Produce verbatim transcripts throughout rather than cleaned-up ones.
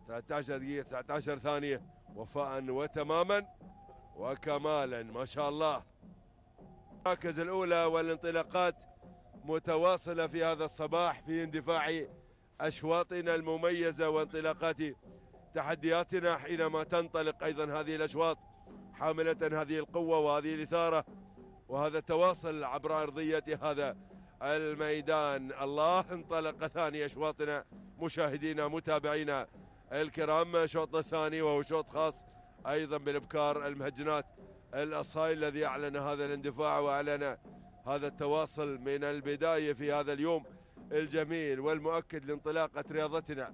ثلاثة عشر دقيقة تسعة عشر ثانية وفاء وتماما وكمالا ما شاء الله. المراكز الأولى والانطلاقات متواصلة في هذا الصباح في اندفاع أشواطنا المميزة وانطلاقات تحدياتنا حينما تنطلق أيضا هذه الأشواط حاملة هذه القوة وهذه الإثارة وهذا التواصل عبر أرضية هذا الميدان. الله انطلق ثاني أشواطنا مشاهدينا متابعينا الكرام. الشوط الثاني وهو شوط خاص أيضا بالإبكار المهجنات الأصايل الذي أعلن هذا الاندفاع وأعلن هذا التواصل من البداية في هذا اليوم الجميل والمؤكد لانطلاقة رياضتنا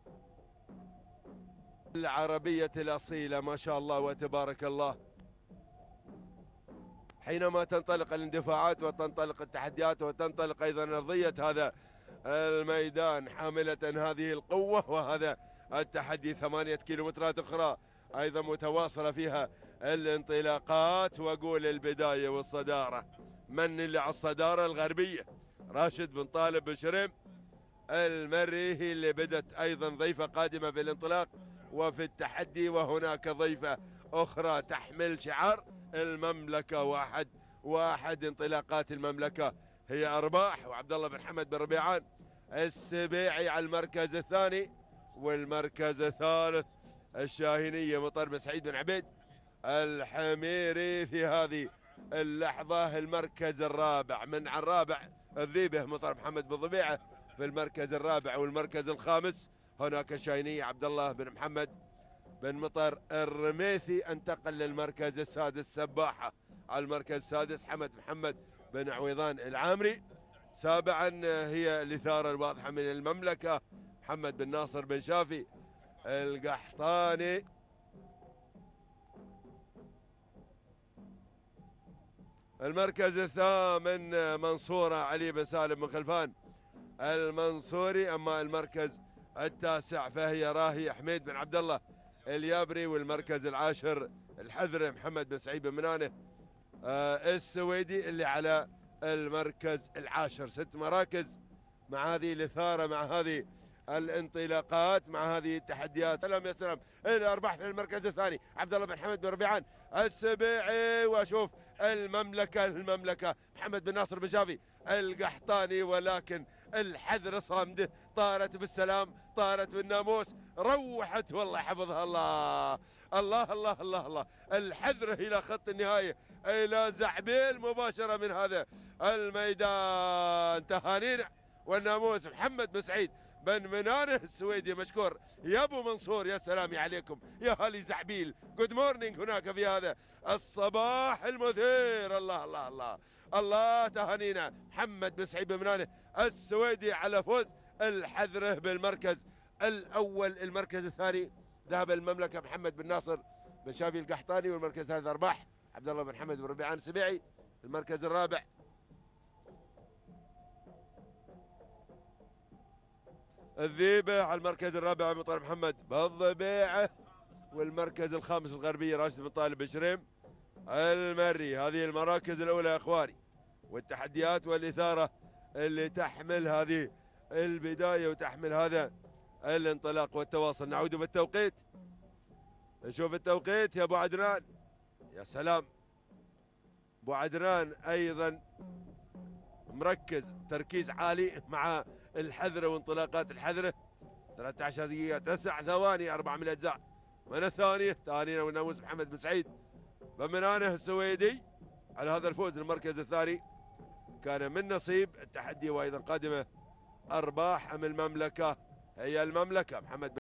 العربية الأصيلة ما شاء الله وتبارك الله. حينما تنطلق الاندفاعات وتنطلق التحديات وتنطلق أيضا أرضية هذا الميدان حاملة هذه القوة وهذا التحدي ثمانية كيلومترات أخرى أيضا متواصلة فيها الانطلاقات. وأقول البداية والصدارة من اللي على الصدارة الغربية راشد بن طالب بن شريم المري اللي بدت أيضا ضيفة قادمة بالانطلاق وفي التحدي وهناك ضيفة أخرى تحمل شعار المملكة. واحد واحد انطلاقات المملكة هي أرباح وعبد الله بن حمد بن ربيعان السبيعي على المركز الثاني والمركز الثالث الشاهينية مطر بن سعيد بن عبيد الحميري في هذه اللحظة المركز الرابع من على الرابع الذيبة مطر محمد بن ضبيعة في المركز الرابع والمركز الخامس هناك الشاهينية عبد الله بن محمد بن مطر الرميثي انتقل للمركز السادس سباحة على المركز السادس حمد محمد بن عويضان العامري. سابعا هي الإثارة الواضحة من المملكة محمد بن ناصر بن شافي القحطاني. المركز الثامن منصورة علي بن سالم بن خلفان المنصوري. أما المركز التاسع فهي راهي حميد بن عبد الله اليابري والمركز العاشر الحذري محمد بن سعيد بن منانه آه السويدي اللي على المركز العاشر. ست مراكز مع هذه الإثارة مع هذه الانطلاقات مع هذه التحديات. سلام يا سلام الأرباح في المركز الثاني عبد الله بن حمد بن ربيعان السبيعي. واشوف المملكة المملكة محمد بن ناصر بن شافي القحطاني ولكن الحذر صامده طارت بالسلام طارت بالناموس روحت والله حفظها الله الله الله الله الله. الحذر إلى خط النهاية إلى زعبيل مباشرة من هذا الميدان. تهانينا والناموس محمد بن سعيد بن منانه السويدي مشكور يا ابو منصور. يا سلام عليكم يا هالي زعبيل جود مورنينج هناك في هذا الصباح المثير. الله الله الله الله. تهانينا محمد بن سعيد بن منانه السويدي على فوز الحذره بالمركز الاول. المركز الثاني ذهب المملكه محمد بن ناصر بن شافي القحطاني والمركز الثالث ارباح عبد الله بن حمد بن ربيعان السبيعي. المركز الرابع الذيبه على المركز الرابع مطر محمد بالضبيعه والمركز الخامس الغربيه راشد بن طالب بن شريم المري. هذه المراكز الاولى يا اخواني والتحديات والاثاره اللي تحمل هذه البدايه وتحمل هذا الانطلاق والتواصل. نعود بالتوقيت نشوف التوقيت يا ابو عدنان. يا سلام ابو عدنان ايضا مركز تركيز عالي مع الحذره وانطلاقات الحذره. ثلاثة عشر دقيقة تسع ثواني أربعة من الأجزاء من الثانية. تهانينا والناموس محمد بن سعيد بن منانه السويدي على هذا الفوز. المركز الثاني كان من نصيب التحدي وأيضا قادمة أرباح من المملكة هي المملكة محمد